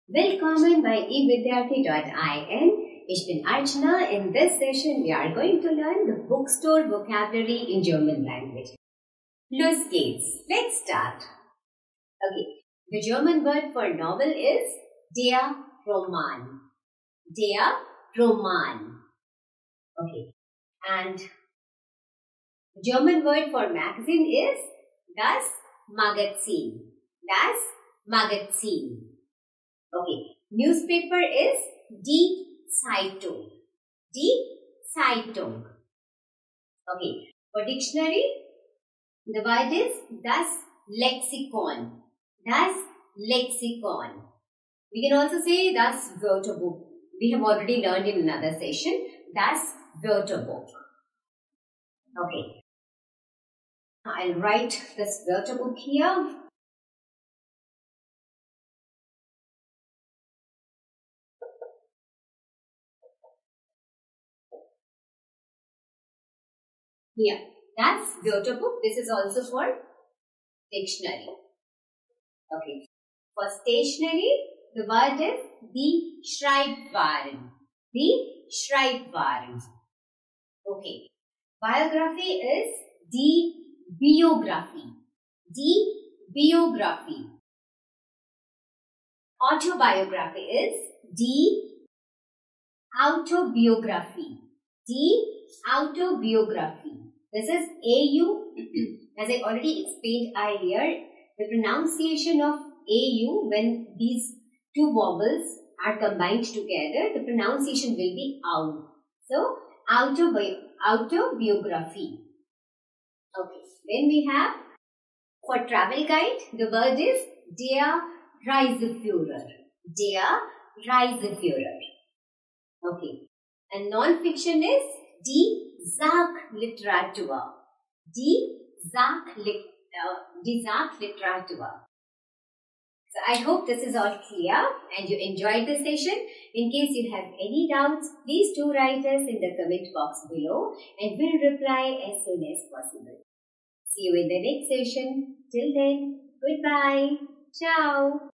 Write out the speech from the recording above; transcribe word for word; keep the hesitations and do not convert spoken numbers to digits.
Willkommen bei e vidyarthi dot in. Ich bin Archana. In this session, we are going to learn the bookstore vocabulary in German language. Los geht's. Let's start. Okay. The German word for novel is der Roman. Der Roman. Okay. And the German word for magazine is das Magazin. Das Magazin. Okay. Newspaper is die Zeitung. Die Zeitung. Okay. For dictionary, the word is das Lexikon. Das Lexikon. We can also say das Wörterbuch. We have already learned in another session. Das Wörterbuch. Okay. I'll write this Wörterbuch here. Here, that's Wörterbuch. This is also for dictionary. Okay. For stationery, the word is die Schreibwaren. Die Schreibwaren. Okay. Biography is die Biography. Die Biography. Autobiography is die Autobiography. Die Autobiography. This is A U. As I already explained earlier, the pronunciation of A U, when these two vowels are combined together, the pronunciation will be out. So, autobi autobiography. Okay. Then we have, for travel guide, the word is der Reiseführer. Der Reiseführer. Okay. And non-fiction is die Sachliteratur. Die Sachlit uh, die Sachliteratur. So I hope this is all clear and you enjoyed the session. In case you have any doubts, please do write us in the comment box below and we'll reply as soon as possible. See you in the next session. Till then, goodbye. Ciao.